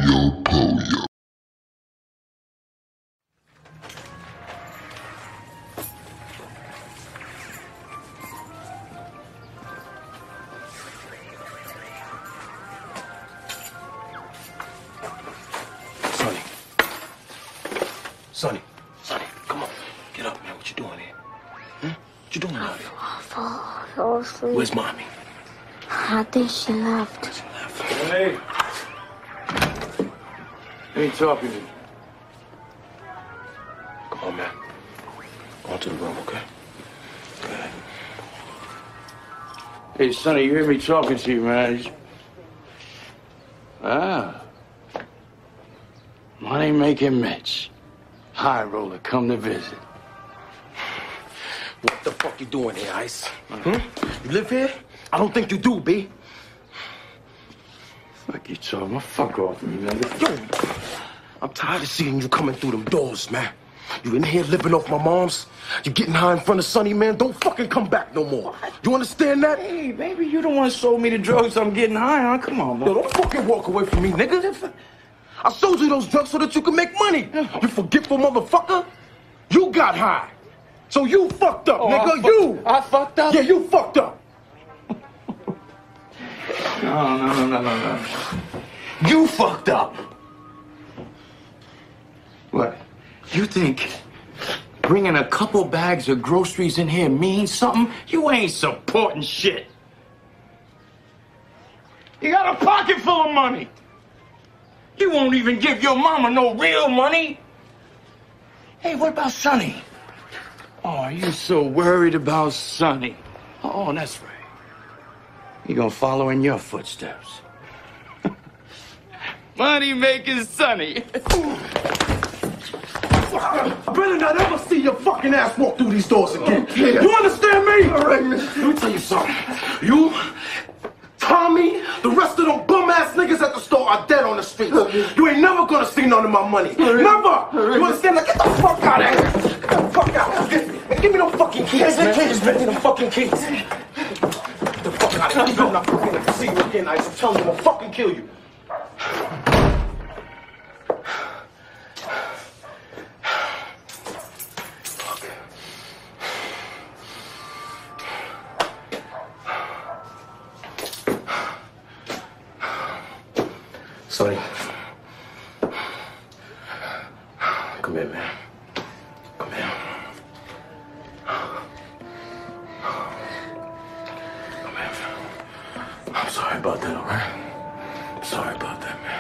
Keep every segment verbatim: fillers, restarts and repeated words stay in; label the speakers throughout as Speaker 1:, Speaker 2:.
Speaker 1: Pollo, pollo.
Speaker 2: Sonny. Sonny. Sonny, come on. Get up, man. What you doing here? Hmm? What you doing out here?
Speaker 3: I fall, fall asleep.
Speaker 2: Where's Mommy?
Speaker 3: I think she left.
Speaker 2: She left.
Speaker 4: Hey. I ain't talking to you.
Speaker 2: Come on, man. Go on to the room, okay? Go ahead.
Speaker 4: Hey, Sonny, you hear me talking to you, man. Just... Ah. Money making Mitch. High roller, come to visit.
Speaker 2: What the fuck you doing here, Ice? Hmm? You live here? I don't think you do, B.
Speaker 4: Fuck you talking about? Fuck off me, nigga.
Speaker 2: Yo, I'm tired of seeing you coming through them doors, man. You in here living off my mom's? You getting high in front of Sonny, man? Don't fucking come back no more. You understand that?
Speaker 4: Hey, baby, you the one sold me the drugs I'm getting high on. Come on, man.
Speaker 2: Yo, don't fucking walk away from me, nigga. I sold you those drugs so that you could make money. You forgetful motherfucker. You got high. So you fucked up,
Speaker 4: oh,
Speaker 2: nigga.
Speaker 4: I fu-
Speaker 2: you.
Speaker 4: I fucked up?
Speaker 2: Yeah, you fucked up.
Speaker 4: No, no, no, no, no, no.
Speaker 2: You fucked up.
Speaker 4: What? You think bringing a couple bags of groceries in here means something? You ain't supporting shit. You got a pocket full of money. You won't even give your mama no real money. Hey, what about Sonny? Oh, you so worried about Sonny. Oh, that's right. He gonna follow in your footsteps. Money making Sonny.
Speaker 2: I better not ever see your fucking ass walk through these doors again. Yeah. You understand me? All right, man. Let me tell you something. You, Tommy, the rest of them bum ass niggas at the store are dead on the streets. You ain't never gonna see none of my money. Never. You understand? Like, get the fuck out of here. Get the fuck out. Give, give me them fucking keys, man. Give me them fucking keys. Get the fuck out of here. I'm not fucking see you again, Ice. I'm telling you, I'm gonna fucking kill you. Sonny. Come here, man. Come here. Come here. I'm sorry about that, all right? I'm sorry about that, man.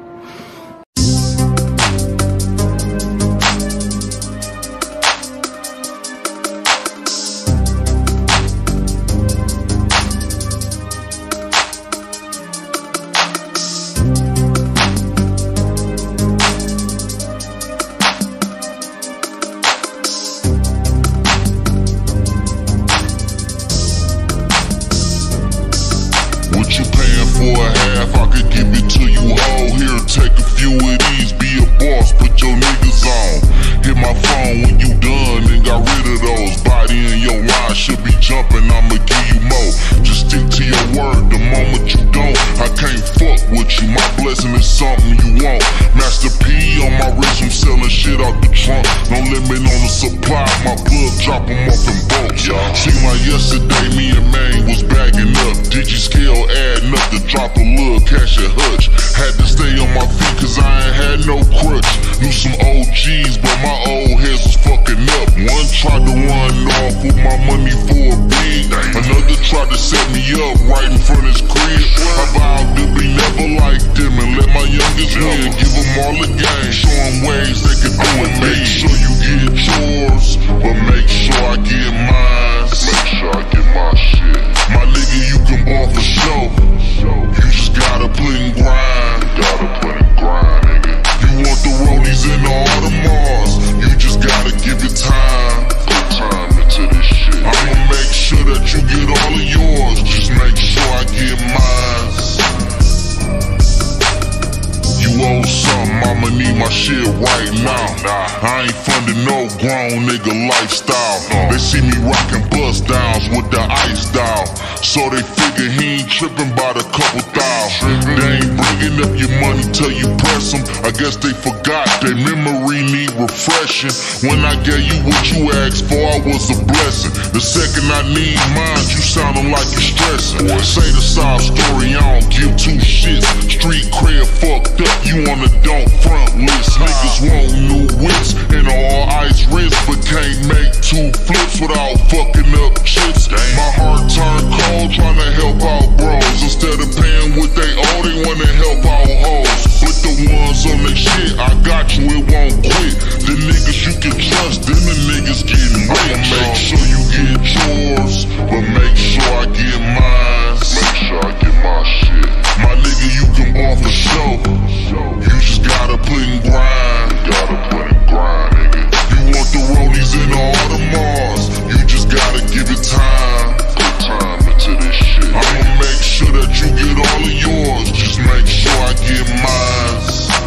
Speaker 1: What you paying for a half? I could give it to you whole. Here, take a few of these. Be a boss, put your niggas on. Hit my phone when you done and got rid of those. Body in your line should be jumping. I'ma give you more. Just stick to your word. The moment you don't, I can't fuck with you. My blessing is something you want. Master P on my wrist, I'm selling shit out the trunk. No limit on the supply. My plug drop 'em off in bolts. See my yesterday, me and Maine was bagging up. Digi scale adding up to drop a little cash at Hutch. Had to stay on my feet cause I ain't had no crutch. Knew some O Gs but my old heads was fucking up. One tried to run off with my money for a bid. Another tried to set me up right in front of his crib. I vowed to be never like them and let my youngest win. Give them all the game, show them ways they can do it. Make sure you get yours, but make sure I get mine. Make sure I get my shit. My nigga, you can ball for sure. You just gotta put in grind. Gotta put in grind, nigga. You want the rollies and the Audemars. You just gotta give it time. Put time into this shit. I'ma make sure that you get all of yours. Just make sure I get mine. You owe some. mama need my shit right now. I ain't funding no grown nigga lifestyle. They see me rockin' bust downs with the ice dial, so they figure he ain't trippin' about a couple thousand. They ain't bringing up your money till you press them. I guess they forgot their memory need refreshing. When I gave you what you asked for, I was a blessing. The second I need mine, you soundin' like you stressin'. Say the sob story, I don't give two shits. Street cred fucked up, you on the don't front list. Niggas want new whips and all ice wrists, but can't make two flips without fucking up chips. My heart turned cold trying to help out bros. Instead of paying what they owe, they wanna help out hoes. But the ones on their shit, I got you, it won't quit. The niggas you can trust, them the niggas getting rich. I'ma make sure you get yours, but make sure I get mine. Make sure I get my shit. My nigga, you can ball for sure. You just gotta put in grind. Gotta put in grind, nigga. You want the rollies and the Audemars, you just gotta give it time. Put time into this shit. I'ma make sure that you get all of yours. Just make sure I get mine.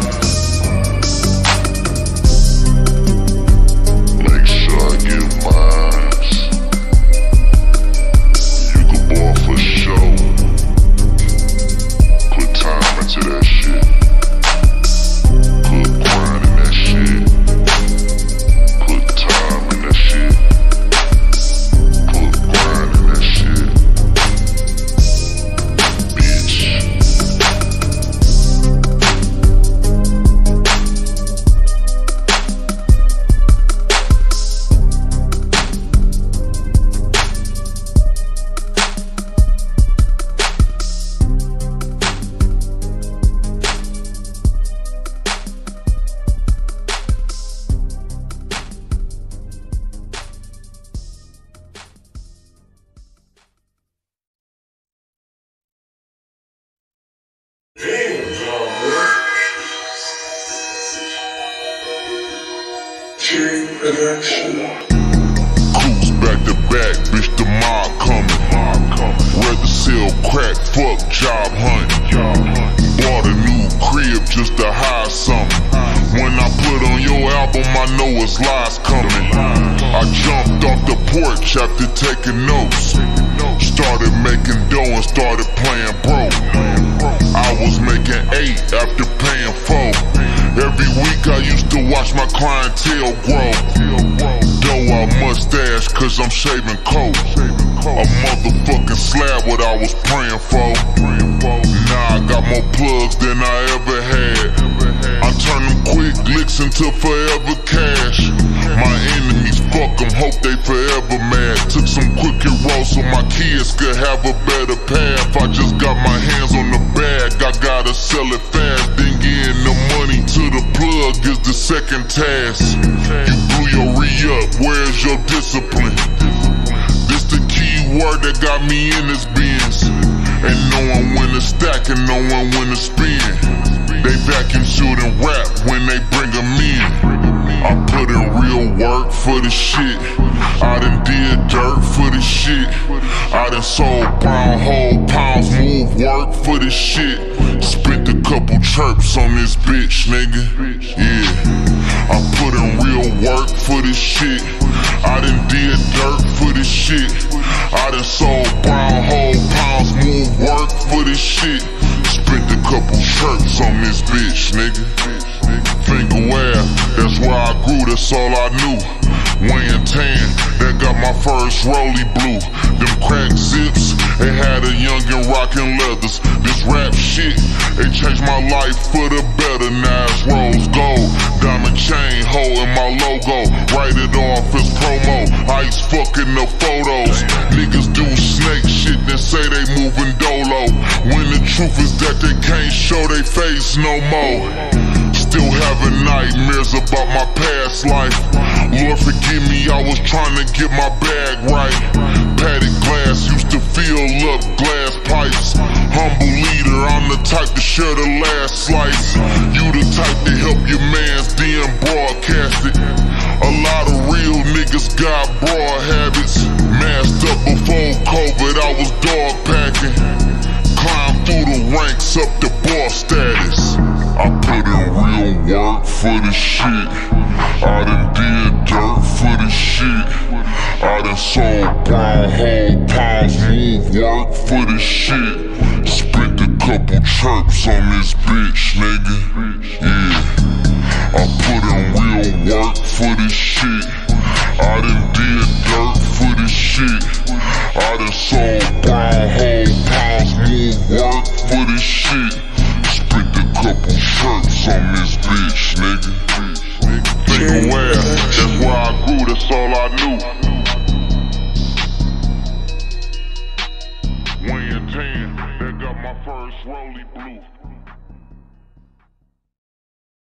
Speaker 1: Make sure I get mine. You can ball for sure. Put time into that shit. Put grind in that shit. Put time in that shit. Put grind in that shit. Bitch. Cruise back to back, bitch, the mob coming. Rather sell crack, fuck job hunting. Bought a new crib just to hide something. When I put on your album, I know it's lies coming. I jumped off the porch after taking notes. Started making dough and started playing broke. I was making eight after paying four. Every week I used to watch my clientele grow. Though I mustache cause I'm shaving coat. A motherfucking slab what I was praying for. Now I got more plugs than I ever had. I turn them quick licks into forever cash. My enemies fuck them, hope they forever mad. Took some quick and roll so my kids could have a better path. I just got my hands on the bag, I gotta sell it fast. Then getting the money to the plug is the second task. You blew your re-up, where's your discipline? This the key word that got me in this Benz. And knowing when to stack and knowing when to spin. They vacuum shoot and rap when they bring them in. I put in real work for the shit. I done did dirt for the shit. I done sold brown whole pounds, move work for the shit. Spent a couple chirps on this bitch, nigga. Yeah, I put in real work for this shit. I done did dirt for this shit. I done sold brown whole pounds, move work for this shit. Spent a couple chirps on this bitch, nigga. Finger wear, that's where I grew, that's all I knew. Weighing tan, that got my first rollie blue. Them crack zips, they had a youngin' rockin' leathers. This rap shit, it changed my life for the better. Now it's rose gold, diamond chain holding my logo. Write it off as promo, ice fucking the photos. Niggas do snake shit then say they moving dolo. When the truth is that they can't show they face no more. Still having nightmares about my past life. Lord forgive me, I was trying to get my bag right. Padded glass used to fill up glass pipes. Humble leader, I'm the type to share the last slice. You the type to help your mans then broadcast it. A lot of real niggas got broad habits. Masked up before COVID, I was dog packing. Climbed through the ranks up to boss status. I put in real work for the shit. I done did dirt for the shit. I done sold brown whole pounds, move work for the shit. Spent a couple chirps on this bitch, nigga. Yeah, I put in real work for this shit. I done did dirt for this shit. I done sold brown whole pounds, move work for this shit. Spent a couple chirps on this bitch, nigga. Think aware, that's where I grew, that's all I knew. Wayne ten, that got my first rollie blue.